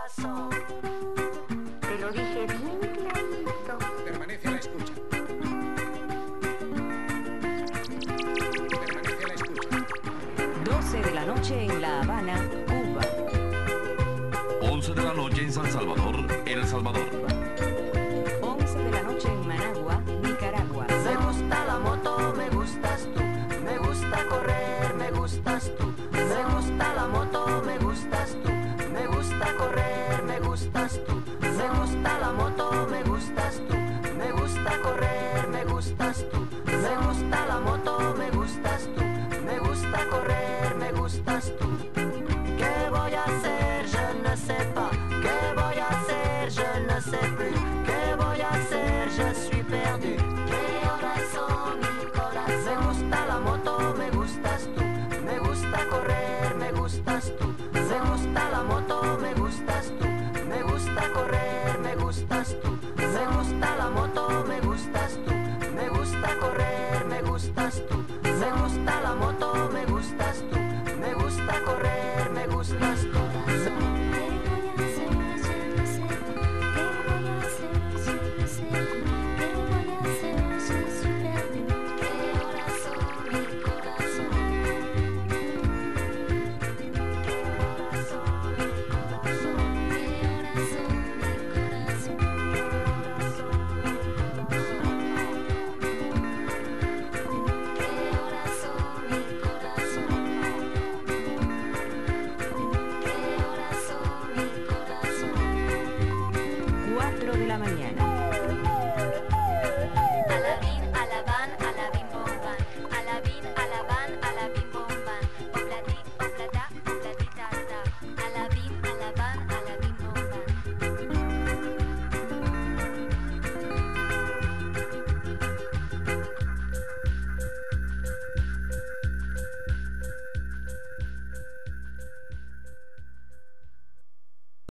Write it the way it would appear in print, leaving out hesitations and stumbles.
corazón. Te lo dije bien clarito. Permanece a la escucha. Permanece a la escucha. 12 de la noche en La Habana, Cuba. 11 de la noche en San Salvador, El Salvador. 11 de la noche en Managua, Nicaragua. Me gusta la moto, me gustas tú. Me gusta correr, me gustas tú. Me gusta la moto, me gustas tú. Me gusta correr, me gustas tú. Me gusta la moto, me gustas tú. Me gusta correr, me gustas tú. Me gusta la moto, me gustas tú. Me gusta correr, me gustas tú. ¿Qué voy a hacer? Je ne sais pas. ¿Qué voy a hacer? Je ne sais plus. ¿Qué voy a hacer? Je suis perdu. ¿Qué horas son, mi corazón? Me gusta la moto, me gustas tú. Me gusta correr, me gustas tú. Me gusta la moto, me gustas tú. Me gusta correr, me gustas tú. Me gusta la moto, me gustas tú. Me gusta correr, me gustas tú. Me gusta la moto, me gustas tú. Me gusta correr, me gustas tú.